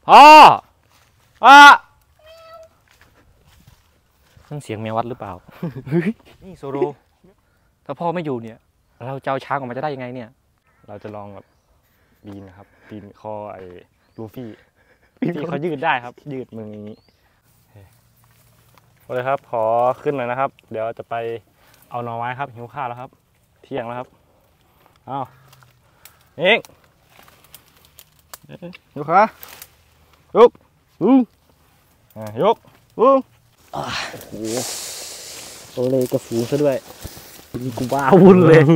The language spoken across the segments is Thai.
พ่อนั่นเสียงแมววัดหรือเปล่า นี่โซโลถ้าพ่อไม่อยู่เนี่ยเราจะเอาช้างออกมาจะได้ยังไงเนี่ยเราจะลองแบบปีนนะครับปีนคอไอ้ลูฟี่ที่เขายืดได้ครับยืดมืออย่างนี้โอเคครับขอขึ้นหน่อยนะครับเดี๋ยวจะไปเอาหน่อไม้ครับหิวข้าวแล้วครับเที่ยงแล้วครับอ้าวเอ็งยกขายกยกโอ้โหโอเลยกระฟูซะด้วยมีกูบ้าวุ่นเลย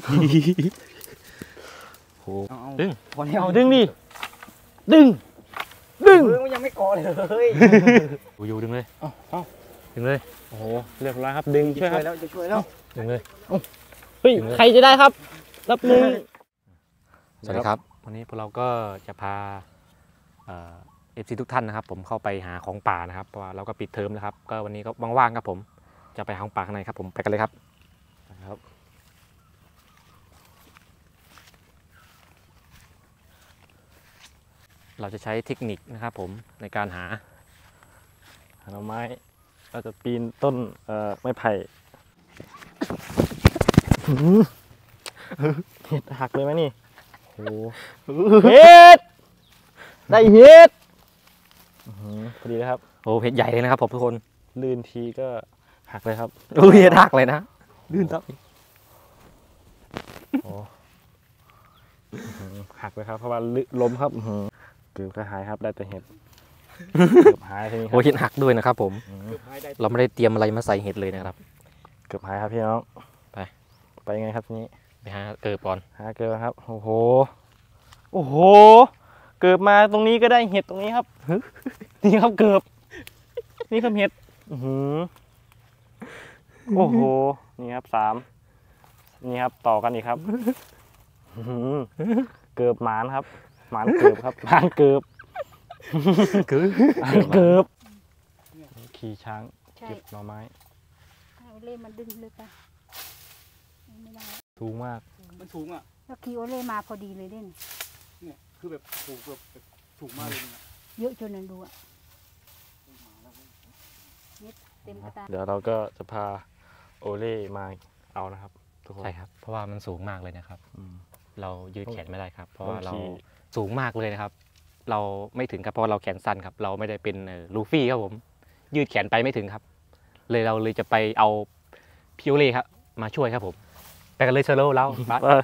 โหดึงพอแล้วดึงดิดึงมันยังไม่ก่อเลยอยู่ดึงเลยดึงเลยโอ้โหเรียบร้อยครับดึงช่วยแล้วจะช่วยแล้วดึงเลยเฮ้ยใครจะได้ครับรับมือสวัสดีครับวันนี้พวกเราก็จะพาFC ทุกท่านนะครับผมเข้าไปหาของป่านะครับเพราะว่าเราก็ปิดเทอมแล้วครับก็วันนี้ก็ว่างๆครับผมจะไปหาของป่าข้างในครับผมไปกันเลยครับเราจะใช้เทคนิคนะครับผมในการหาหน่อไม้เราจะปีนต้นไม้ไผ่เห็ดหักเลยไหมนี่โอ้เห็ดได้เห็ดพอดีนะครับโอ้เห็ดใหญ่เลยนะครับผมทุกคนลื่นทีก็หักเลยครับเห็ดหักเลยนะลื่นครับโอ้หักเลยครับเพราะว่าล้มครับเกือบหายครับได้แต่เห็ดเกือบหายทีนี้ครับโอ้เห็ดหักด้วยนะครับผมเราไม่ได้เตรียมอะไรมาใส่เห็ดเลยนะครับเกือบหายครับพี่น้องไปยังไงครับทีนี้ไปหาเกิดก่อนหาเกิดครับโอ้โหเกิดมาตรงนี้ก็ได้เห็ดตรงนี้ครับนี่ครับเกิดนี่ครับเห็ดโอ้โหนี่ครับนี่ครับต่อกันอีกครับเกิดหมานครับหมานเกิดครับหมานเกิดขี่ช้างเก็บหน่อไม้โอเล่มันดึงเลยปะไม่ได้สูงมากมันสูงอ่ะแล้วขี่โอเล่มาพอดีเลยเด่นเนี่ยคือแบบสูงแบบสูงมากเลยเนี่ยเยอะจนนั่นดูอ่ะเต็มกระตาเดี๋ยวเราก็จะพาโอเล่มาเอานะครับทุกคนใช่ครับเพราะว่ามันสูงมากเลยนะครับเรายืดแขนไม่ได้ครับเพราะว่าเราสูงมากเลยนะครับเราไม่ถึงครับเพราะเราแขนสั้นครับเราไม่ได้เป็นลูฟี่ครับผมยืดแขนไปไม่ถึงครับเราเลยจะไปเอาพี่โอเล่ครับมาช่วยครับผมไปกันเลยเชโลแล้ว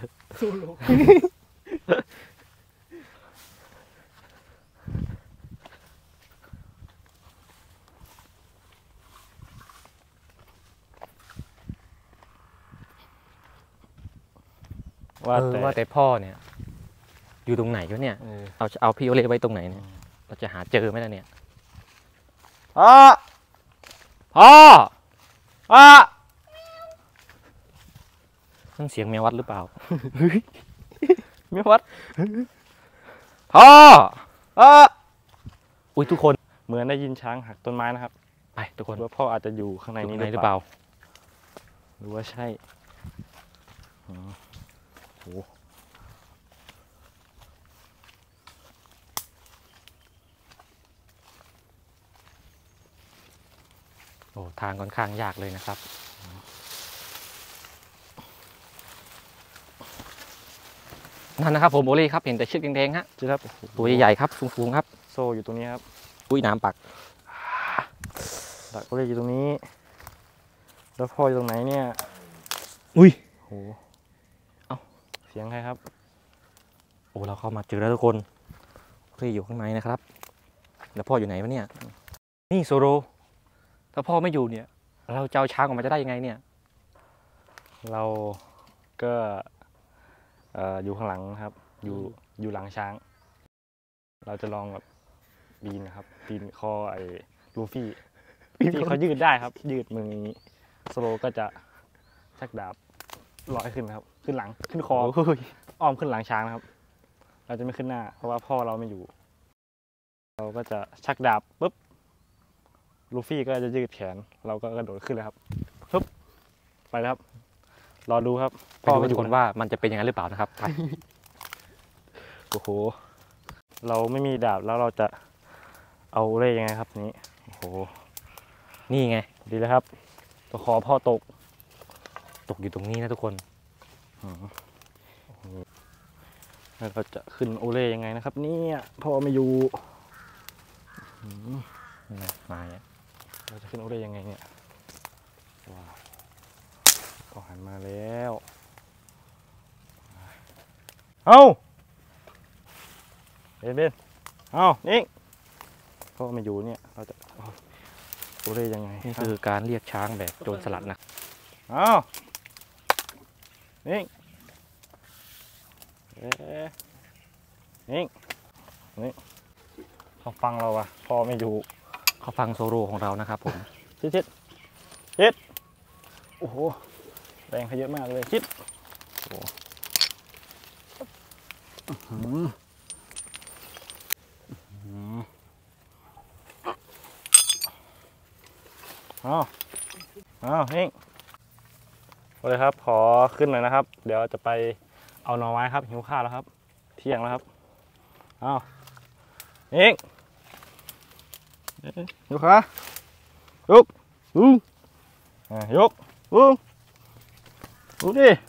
ว่าแต่พ่อเนี่ยอยู่ตรงไหนวะเนี่ยเอาพี่โอเล่ไว้ตรงไหนเนี่ยเราจะหาเจอไหมล่ะเนี่ยพ่อนั่นเสียงแมววัดหรือเปล่าแมววัดพ่ออุ้ยทุกคนเหมือนได้ยินช้างหักต้นไม้นะครับไปทุกคนว่าพ่ออาจจะอยู่ข้างในนี้หรือเปล่าหรือว่าใช่ทางค่อนข้างยากเลยนะครับนั่นนะครับผมโอเล่ครับเห็นแต่เชือกแดงๆฮะครับตัวใหญ่ๆครับฟูงๆครับโซ่อยู่ตรงนี้ครับอุ้ยน้ำปักดักโอเล่อยู่ตรงนี้แล้วพ่ออยู่ตรงไหนเนี่ยอุ้ยโหเสียงใครครับโอ้เราเข้ามาเจอแล้วทุกคนพี่อยู่ข้างในนะครับแล้วพ่ออยู่ไหนวะเนี่ยนี่โซโลถ้าพ่อไม่อยู่เนี่ยเราจะเอาช้างออกมาจะได้ยังไงเนี่ยเราก็อยู่ข้างหลังครับอยู่หลังช้างเราจะลองแบบปีนนะครับปีนคอไอ้ลูฟี่ที่เขายืดได้ครับยืดมืออย่างนี้โซโลก็จะชักดาบลอยขึ้นครับขึ้นหลังขึ้นคออ้อมขึ้นหลังช้างนะครับเราจะไม่ขึ้นหน้าเพราะว่าพ่อเราไม่อยู่เราก็จะชักดาบปุ๊บลูฟี่ก็จะยืดแขนเราก็กระโดดขึ้นเลยครับปุ๊บไปแล้วครับรอดูครับพ่อไปดูคนว่ามันจะเป็นอย่างนั้นหรือเปล่านะครับโอ้โหเราไม่มีดาบแล้วเราจะเอาเล่ยังไงครับนี้โอ้โหนี่ไงดีเลยครับตะขอพ่อตกตกอยู่ตรงนี้นะทุกคนแล้วเราจะขึ้นโอเล่ยังไงนะครับเนี่ยพ่อไม่อยู่นี่นะมาเนี่ยเราจะขึ้นโอเล่ยังไงเนี่ยว้าวก็หันมาแล้ว เอาเบนเอานี่พ่อไม่อยู่เนี่ยเราจะเอาโอเล่ยังไงนี่คือการเรียกช้างแบบโจรสลัดนะเอานี่นี่นี่เขาฟังเราวะพ่อไม่อยู่เขาฟังโซโลของเรานะครับผมชิดโอ้โหแรงเขาเยอะมากเลยชิดโอ้เอาเฮ้งโอเคครับขอขึ้นหน่อยนะครับเดี๋ยวจะไปเอาหน่อไม้ครับหิวข้าวแล้วครับเที่ยงแล้วครับเอาเฮ้งยกขายกยกดูดิ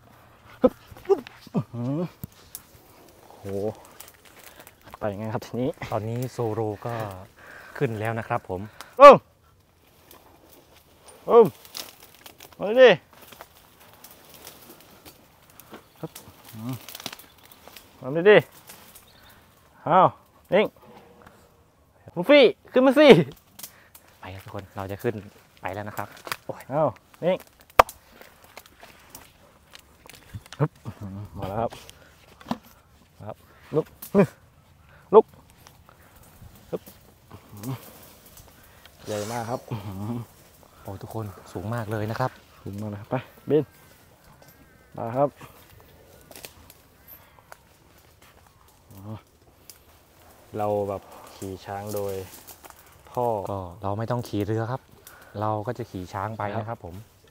โหไปยังไงครับทีนี้ตอนนี้โซโลก็ขึ้นแล้วนะครับผมมาดิมาดิเอานิ่งลูฟี่ขึ้นมาสิไปครับทุกคนเราจะขึ้นไปแล้วนะครับโอ้ยเอานิ่งมาแล้วครับลุกใหญ่มากครับโอ้ทุกคนสูงมากเลยนะครับถึงมาแล้วไปเบนมาครับเราแบบขี่ช้างโดยพ่อก็เราไม่ต้องขี่เรือครับ เราก็จะขี่ช้างไปนะครับผม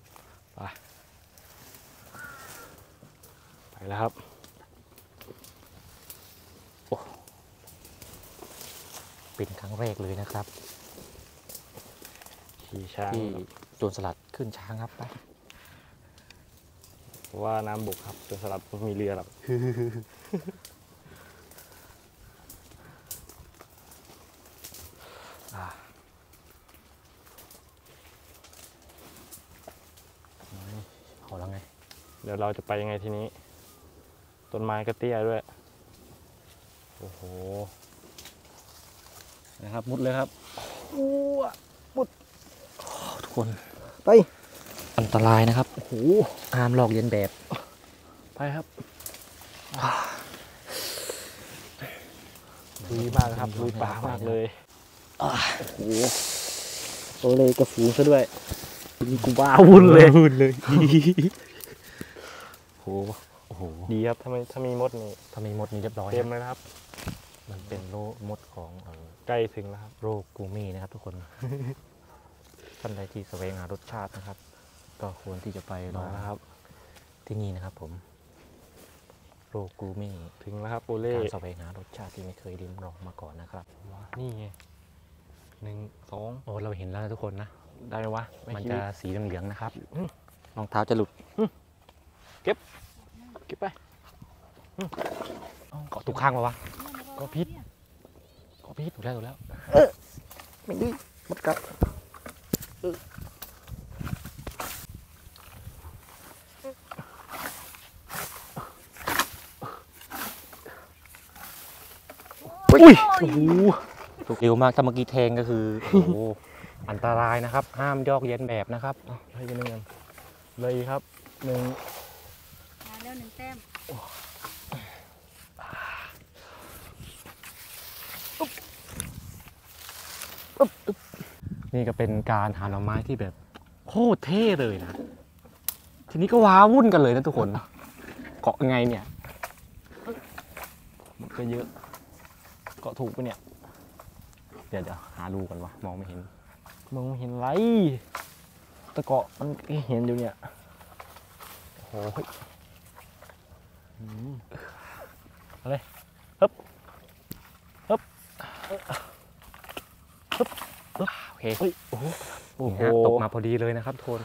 ไปแล้วครับเป็นครั้งแรกเลยนะครับขี่ช้างที่โจรสลัดขึ้นช้างครับไปเพราะว่าน้ำบกครับจนสลับไม่มีเรือหรอกเอาแล้วไงเดี๋ยวเราจะไปยังไงทีนี้ ต้นไม้ก็เตี้ยด้วยโอ้โหนะครับมุดเลยครับทุกคนไปอันตรายนะครับโอ้โหห้ามลอกเลียนแบบไปครับลุยมากครับลุยป่ามากเลยโอ้โหโอเลกระฝูงซะด้วยมีกูบ้าวุ่นเลยวุ่นเลยโหโอ้โหดีครับถ้ามีมดนี่ถ้ามีมดนี่เรียบร้อยเต็มนะเลยนะครับมันเป็นโรคมดของใกล้ถึงแล้วครับโรคกูมี่นะครับ ทุกคน ท่านใดที่แสวงหารสชาตินะครับ ก็ควรที่จะไปลมาองแล้วครับที่นี่นะครับผม โรคกูมี่ถึงแล้วครับโอเล่การแสวงหารสชาติที่ไม่เคยลิ้มลองมาก่อนนะครับนี่ไง1 2 โอ้เราเห็นแล้วนะทุกคนนะได้ไหมวะไมันคิดจะสีเหลืองๆนะครับรองเท้าจะหลุดเก็บไปเกาะทุกข้างปะวะก็พิษถูกแล้วถูกแล้วไม่ดื้อมดกัดอุ้ยโอ้โหถูกเร็วมากถ้าเมื่อกี้แทงก็คือ โอ้โหอันตรายนะครับ ห้ามยอกเลียนแบบนะครับให้กันหนึ่งกันเลยครับ1 มาแล้ว1 แต้มนี่ก็เป็นการหาหน่อไม้ที่แบบโคตรเท่เลยนะ ทีนี้ก็ว้าวุ่นกันเลยนะทุกคน เกาะยังไงเนี่ยมันก็เยอะเกาะถูกปะเนี่ยเดี๋ยวหาดูก่อนวะมองไม่เห็นมึงเห็นไรตะเกาะมันเห็นอยู่เนี่ยโอ้โหอะไรฮึบโอเคเฮ้ยโอ้โหโอ้โหนี่ฮะตกมาพอดีเลยนะครับทุกคน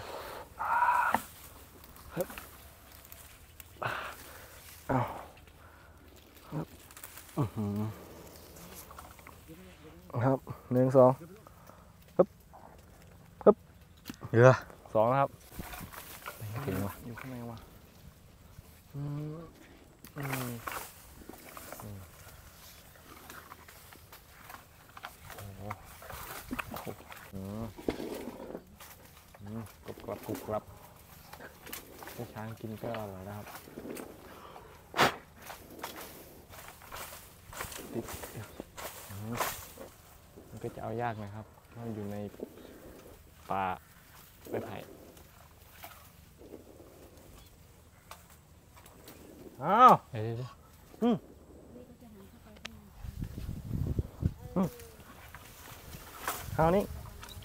อ้าวครับ1 2 เรือ 2นะครับไม่ถึงว่ะอยู่ข้างในวะกรุบกรับกรุบกรับให้ช้างกินก็อร่อยนะครับติดมันก็จะเอายากนะครับเพราะมันอยู่ในป่าไม้ไผ่อ้าวเดี๋ยวคราวนี้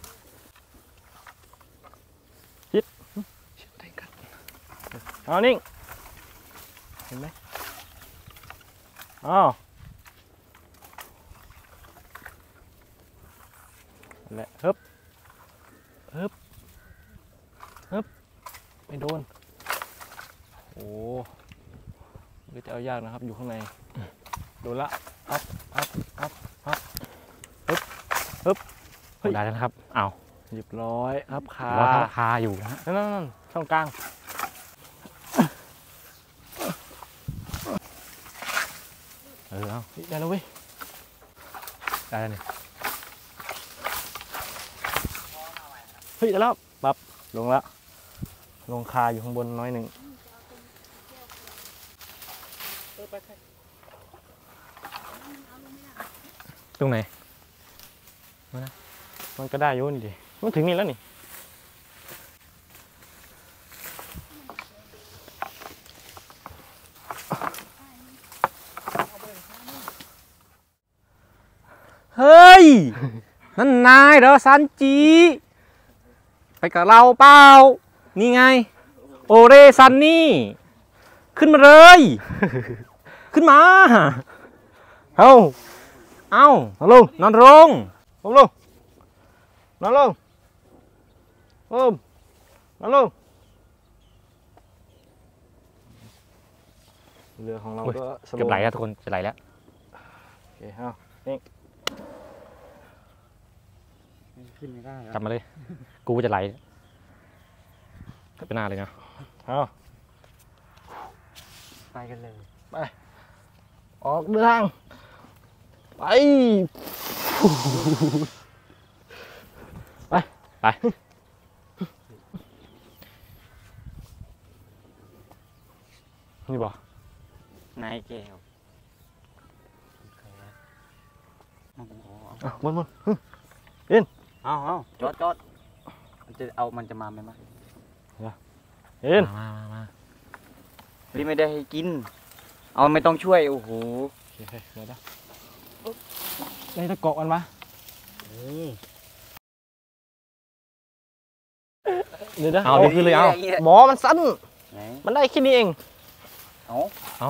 เชื่อได้กันคราวนี้เห็นไหมอ้าวนั่นแหละฮึบฮึบฮึบไม่โดนโอ้มันก็จะเอายากนะครับอยู่ข้างในโดนละอัพอัพอัพอัพฮึบฮึบ เฮ้ยได้แล้วนะครับเอาเรียบร้อยอัพขาเราทำคาอยู่นะฮะนั่นช่องกลางเอาได้แล้วเว้ยได้แล้วนี่เฮ้ยได้แล้วปั๊บลงแล้วลงคาอยู่ข้างบนน้อยหนึ่งตรงไหนมันก็ได้อยุ่นดิมันถึงนี่แล้วนี่เฮ้ย นั่นนายเหรอซันจี ไปกับเราเปล่า นี่ไง โอเรซันนี่ ขึ้นมาเลย ขึ้นมาเอ้าเอ้านอนลงนอนลงนอนลงนอนลงนอนลงเรือของเราโอ้ยก็สโลเกือบไหลแล้วทุกคนจะไหลแล้วโอเคเอานี่ขึ้นไม่ได้กลับมาเลย กูจะไหลกลับไปหน้าเลยนะเอาไปกันเลยออกเดินทางไปไปนี่บ่นายแก้วบนเอาจอดมันจะมาไหมมั้ยเอ็นมาพี่ไม่ได้ให้กิน เอาไม่ต้องช่วย โอ้โหโอเคเดี๋ยวนะได้ตะเกาะมันปะเดี๋ยวนะเอาดึงขึ้นเลยเอาหมอมันสั้นไหนมันได้แค่นี้เองเอาเอา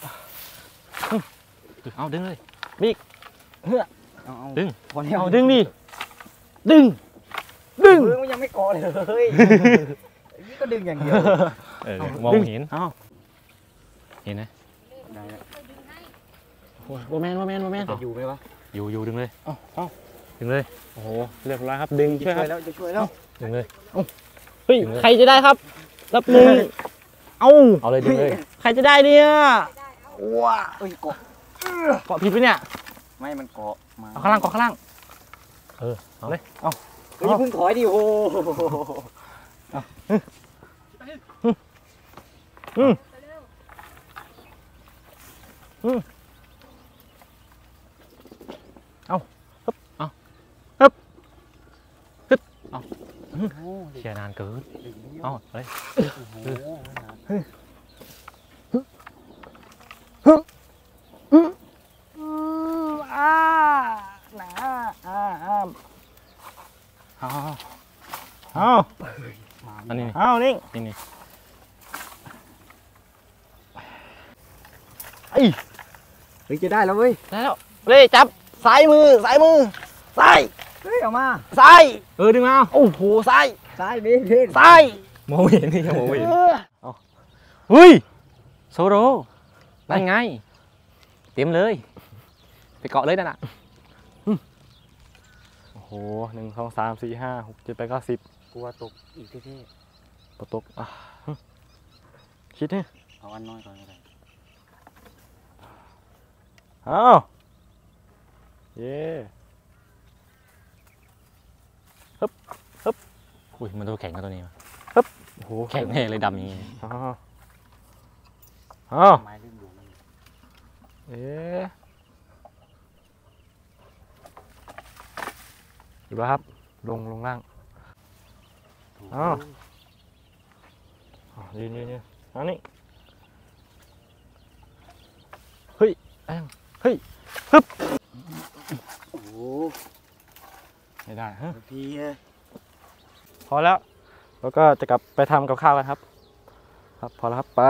ดึงเลยเอาดึงพอแล้วเอาดึงดิดึงมันยังไม่เกาะเลยนี่ก็ดึงอย่างเดียวมองเห็นเอาเห็นไหมได้แล้วโมเมนต์จะอยู่ไหมวะอยู่ดึงเลยเอาดึงเลยโอ้โหเรียบร้อยครับดึงจะช่วยคช่วยรับแล้วจะช่วยแล้วดึงเลยเฮ้ยดึงเลยใครจะได้ครับรับหนึ่งเอาเอาเลยดึงเลยใครจะได้เนี่ยว้าเอ้ยเกาะเกาะผิดไปเนี่ยไม่มันเกาะมาเอาข้างล่างเกาะข้างล่างเอาเลยเฮ้ยอย่าเพิ่งถอยดิโอ้โหเชียร์นานเกินเอาเลยเอาอันนี้เอานี่นี่เฮ้ยจะได้แล้วเว้ยได้แล้วเร่จับซ้ายมือซ้ายเอามาซ้ายดึงมาโอ้โหซ้ายซ้ายบินบินซ้ายมองไม่เห็นนี่ยังมองไม่เห็นเออเฮ้ยโซโรได้ไงเต็มเลย ไปเกาะเลยนั่นน่ะโอ้โห1 2 3 4 5 6 7 8 9 10 กลัวตกอีกเท่ปตกคิดนี่ๆเอาอันน้อยก่อนก็ได้อ้าวเย้อุ้ยมันตัวแข็งกับตัวนี้วะโอ้โหแข็งแน่เลยดำอย่างงี้อ้าวอ้าวไม้ลื่นอยู่มันเอ๊ะอยู่แล้วครับลงล่าง อ้าว ยืนอันนี้เฮ้ยแองเฮ้ยโอ้โหไม่ได้ฮะพี่เอ้ยพอแล้วแล้วก็จะกลับไปทำกับข้าวกันครับ ครับพอแล้วครับไป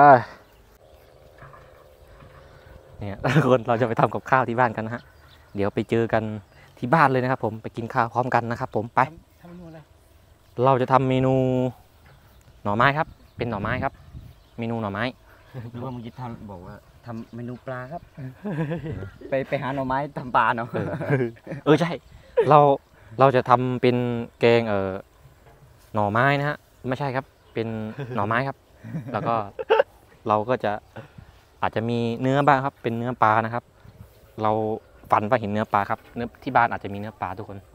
เนี่ยทุกคนเราจะไปทำกับข้าวที่บ้านกันนะฮะเดี๋ยวไปเจอกันที่บ้านเลยนะครับผมไปกินข้าวพร้อมกันนะครับผมไปทำนู่นเลยเราจะทำเมนูหน่อไม้ครับ เป็นหน่อไม้ครับ เมนูหน่อไม้หรือว่าเมื่อกี้ท่านบอกว่าทำเมนูปลาครับ ไปหาหน่อไม้ทำปลาเนาะใช่เราจะทำเป็นแกงหน่อไม้นะฮะไม่ใช่ครับเป็นหน่อไม้ครับ แล้วก็เราก็จะอาจจะมีเนื้อบ้างครับ เป็นเนื้อปลานะครับ เราฝันว่าเห็นเนื้อปลาครับเนื้อที่บ้านอาจจะมีเนื้อปลาทุกคน